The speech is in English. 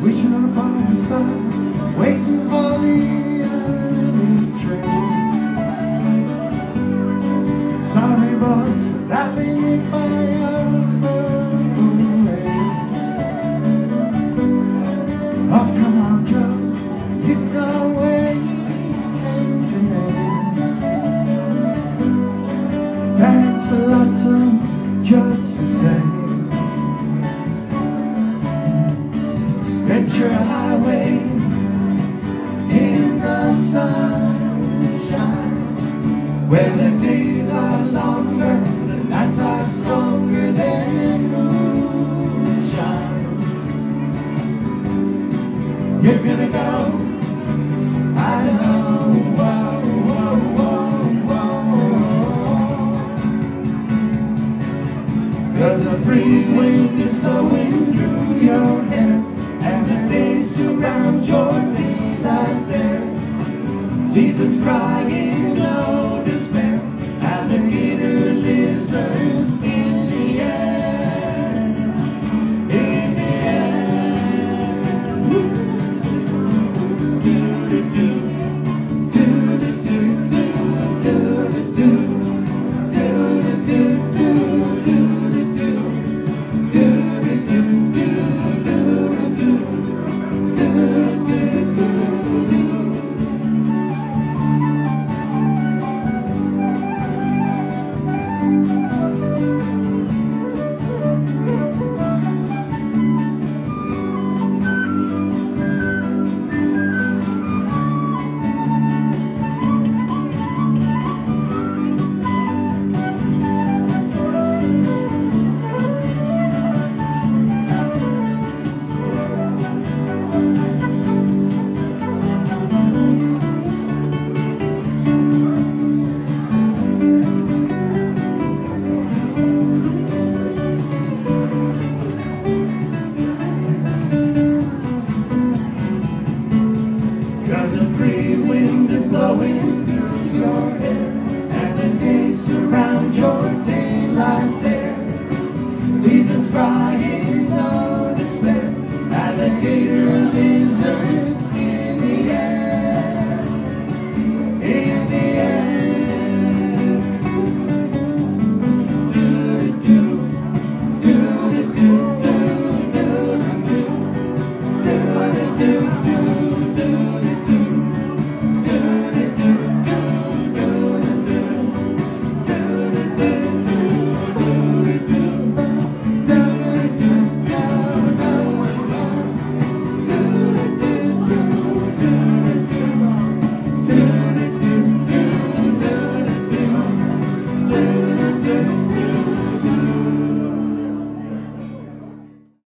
wishing on a falling star, waiting for the early train. Sorry boys for driving me fire away. Oh come on Joe, you know where these came today. Thanks a lot, son, just the same. Venture highway in the sunshine, where the days are longer, the nights are stronger than moonshine. You're gonna go, I know. Whoa, whoa, whoa, whoa. 'Cause the free wind is blowing through your hair, and the days surround your feet like there. Seasons crying